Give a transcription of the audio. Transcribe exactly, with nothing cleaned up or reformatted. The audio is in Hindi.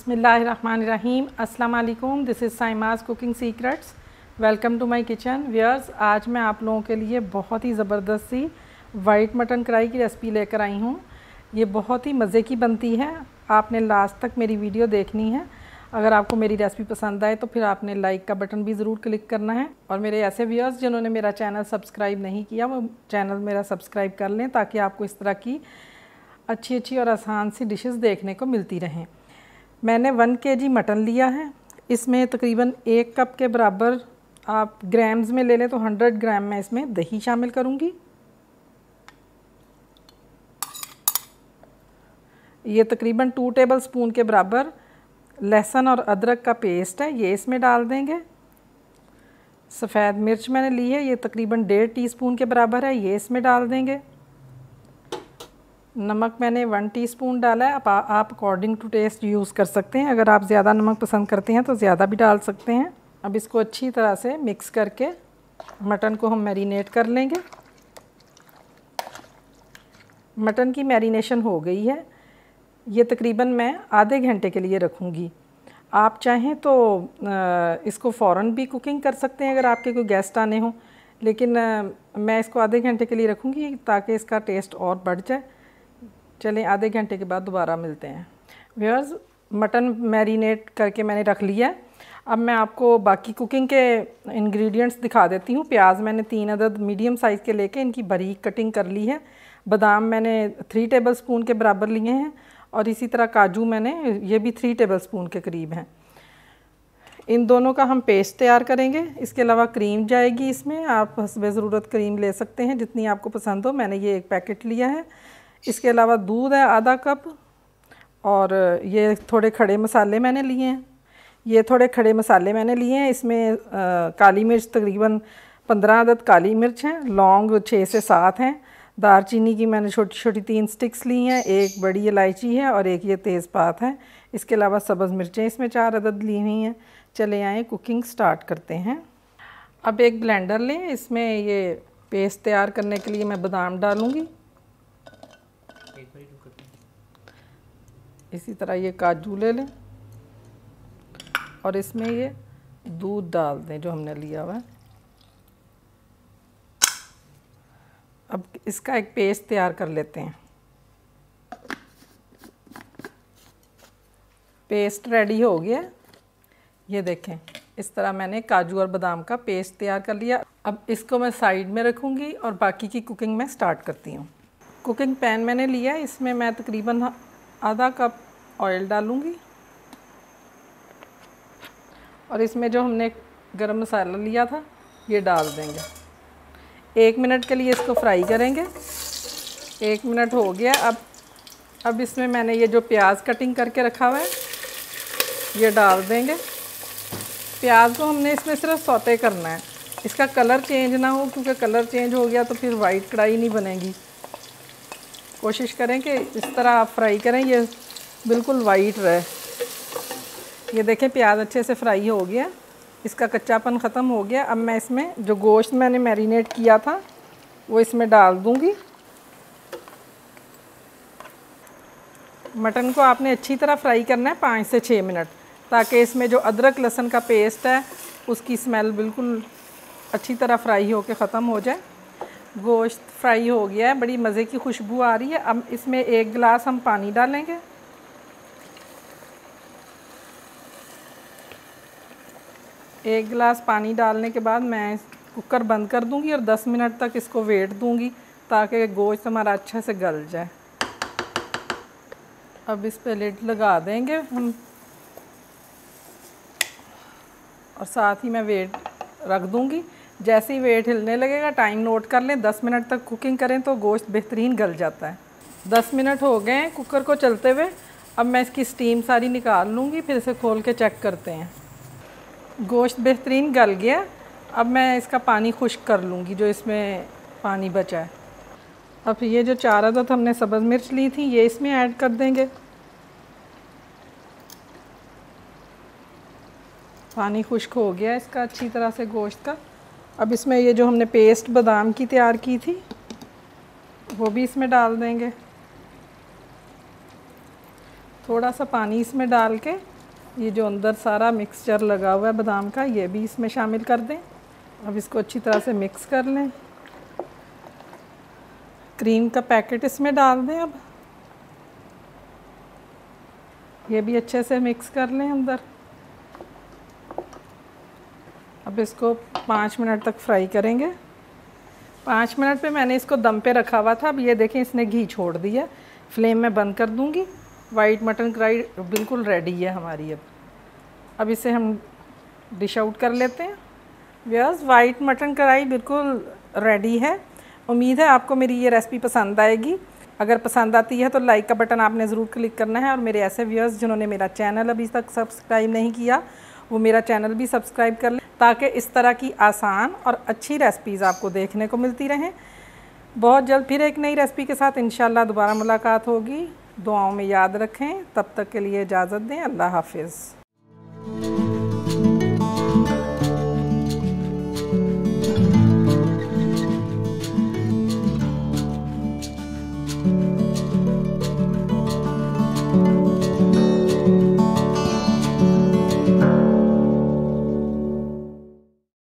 बिस्मिल्लाहिर्रहमानिर्रहीम। अस्सलाम वालेकुम। This is Saima's cooking secrets. Welcome to my kitchen. Viewers, आज मैं आप लोगों के लिए बहुत ही ज़बरदस्त सी वाइट मटन कढ़ाई की रेसिपी लेकर आई हूँ। ये बहुत ही मज़े की बनती है। आपने लास्ट तक मेरी वीडियो देखनी है। अगर आपको मेरी रेसिपी पसंद आए तो फिर आपने लाइक का बटन भी ज़रूर क्लिक करना है। और मेरे ऐसे व्यूअर्स जिन्होंने मेरा चैनल सब्सक्राइब नहीं किया, वो चैनल मेरा सब्सक्राइब कर लें ताकि आपको इस तरह की अच्छी अच्छी और आसान सी डिशेस देखने को मिलती रहें। मैंने वन केजी मटन लिया है। इसमें तकरीबन एक कप के बराबर आप ग्राम्स में ले लें तो हंड्रेड ग्राम मैं इसमें दही शामिल करूँगी। ये तकरीबन टू टेबल स्पून के बराबर लहसुन और अदरक का पेस्ट है, ये इसमें डाल देंगे। सफ़ेद मिर्च मैंने ली है, ये तकरीबन डेढ़ टीस्पून के बराबर है, ये इसमें डाल देंगे। नमक मैंने वन टीस्पून डाला है। आप आप अकॉर्डिंग टू टेस्ट यूज़ कर सकते हैं। अगर आप ज़्यादा नमक पसंद करते हैं तो ज़्यादा भी डाल सकते हैं। अब इसको अच्छी तरह से मिक्स करके मटन को हम मैरिनेट कर लेंगे। मटन की मैरिनेशन हो गई है। ये तकरीबन मैं आधे घंटे के लिए रखूँगी। आप चाहें तो इसको फ़ौरन भी कुकिंग कर सकते हैं अगर आपके कोई गेस्ट आने हों, लेकिन मैं इसको आधे घंटे के लिए रखूँगी ताकि इसका टेस्ट और बढ़ जाए। चलें, आधे घंटे के बाद दोबारा मिलते हैं। व्यूअर्स, मटन मैरिनेट करके मैंने रख लिया। अब मैं आपको बाकी कुकिंग के इंग्रेडिएंट्स दिखा देती हूँ। प्याज मैंने तीन अदद मीडियम साइज़ के लेके इनकी बारीक कटिंग कर ली है। बादाम मैंने थ्री टेबल स्पून के बराबर लिए हैं और इसी तरह काजू मैंने, ये भी थ्री टेबल स्पून के करीब हैं। इन दोनों का हम पेस्ट तैयार करेंगे। इसके अलावा क्रीम जाएगी इसमें। आप हस्बे ज़रूरत क्रीम ले सकते हैं जितनी आपको पसंद हो। मैंने ये एक पैकेट लिया है। इसके अलावा दूध है आधा कप और ये थोड़े खड़े मसाले मैंने लिए हैं। ये थोड़े खड़े मसाले मैंने लिए हैं। इसमें आ, काली मिर्च तकरीबन पंद्रह अदद काली मिर्च हैं। लौंग छः से सात हैं। दारचीनी की मैंने छोटी छोटी तीन स्टिक्स ली हैं। एक बड़ी इलायची है और एक ये तेज़पात है। इसके अलावा सब्ज़ मिर्चें इसमें चार अदद ली हुई हैं। चले आए कुकिंग स्टार्ट करते हैं। अब एक ब्लेंडर लें। इसमें ये पेस्ट तैयार करने के लिए मैं बादाम डालूँगी। इसी तरह ये काजू ले लें और इसमें ये दूध डाल दें जो हमने लिया हुआ है। अब इसका एक पेस्ट तैयार कर लेते हैं। पेस्ट रेडी हो गया। ये देखें, इस तरह मैंने काजू और बादाम का पेस्ट तैयार कर लिया। अब इसको मैं साइड में रखूँगी और बाकी की कुकिंग मैं स्टार्ट करती हूँ। कुकिंग पैन मैंने लिया, इसमें मैं तकरीबन आधा कप ऑयल डालूँगी और इसमें जो हमने गरम मसाला लिया था ये डाल देंगे। एक मिनट के लिए इसको फ्राई करेंगे। एक मिनट हो गया। अब अब इसमें मैंने ये जो प्याज कटिंग करके रखा हुआ है ये डाल देंगे। प्याज को हमने इसमें सिर्फ सौते करना है, इसका कलर चेंज ना हो, क्योंकि कलर चेंज हो गया तो फिर वाइट कढ़ाई नहीं बनेगी। कोशिश करें कि इस तरह आप फ्राई करें, ये बिल्कुल वाइट रहे। ये देखें, प्याज अच्छे से फ्राई हो गया, इसका कच्चापन ख़त्म हो गया। अब मैं इसमें जो गोश्त मैंने मैरिनेट किया था वो इसमें डाल दूंगी। मटन को आपने अच्छी तरह फ्राई करना है पाँच से छः मिनट, ताकि इसमें जो अदरक लहसुन का पेस्ट है उसकी स्मेल बिल्कुल अच्छी तरह फ्राई होकर ख़त्म हो जाए। गोश्त फ्राई हो गया है, बड़ी मज़े की खुशबू आ रही है। अब इसमें एक गिलास हम पानी डालेंगे। एक गिलास पानी डालने के बाद मैं कुकर बंद कर दूंगी और दस मिनट तक इसको वेट दूंगी ताकि गोश्त हमारा अच्छा से गल जाए। अब इस पे लिड लगा देंगे हम और साथ ही मैं वेट रख दूंगी। जैसे ही वेट हिलने लगेगा, टाइम नोट कर लें, दस मिनट तक कुकिंग करें तो गोश्त बेहतरीन गल जाता है। दस मिनट हो गए हैं कुकर को चलते हुए। अब मैं इसकी स्टीम सारी निकाल लूँगी, फिर इसे खोल के चेक करते हैं। गोश्त बेहतरीन गल गया। अब मैं इसका पानी खुश्क कर लूँगी जो इसमें पानी बचा है। अब ये जो चार अदद हमने सब्ज़ मिर्च ली थी ये इसमें ऐड कर देंगे। पानी खुश्क हो गया इसका अच्छी तरह से गोश्त का। अब इसमें ये जो हमने पेस्ट बादाम की तैयार की थी वो भी इसमें डाल देंगे। थोड़ा सा पानी इसमें डाल के ये जो अंदर सारा मिक्सचर लगा हुआ है बादाम का, ये भी इसमें शामिल कर दें। अब इसको अच्छी तरह से मिक्स कर लें। क्रीम का पैकेट इसमें डाल दें। अब ये भी अच्छे से मिक्स कर लें अंदर। अब इसको पाँच मिनट तक फ्राई करेंगे। पाँच मिनट पे मैंने इसको दम पे रखा हुआ था। अब ये देखें इसने घी छोड़ दिया। फ्लेम में बंद कर दूंगी। वाइट मटन कढ़ाई बिल्कुल रेडी है हमारी। अब अब इसे हम डिश आउट कर लेते हैं। व्यूअर्स, वाइट मटन कढ़ाई बिल्कुल रेडी है। उम्मीद है आपको मेरी ये रेसिपी पसंद आएगी। अगर पसंद आती है तो लाइक का बटन आपने ज़रूर क्लिक करना है। और मेरे ऐसे व्यूअर्स जिन्होंने मेरा चैनल अभी तक सब्सक्राइब नहीं किया, वो मेरा चैनल भी सब्सक्राइब कर लें, ताकि इस तरह की आसान और अच्छी रेसिपीज़ आपको देखने को मिलती रहें। बहुत जल्द फिर एक नई रेसिपी के साथ इंशाल्लाह दोबारा मुलाकात होगी। दुआओं में याद रखें। तब तक के लिए इजाज़त दें। अल्लाह हाफिज़।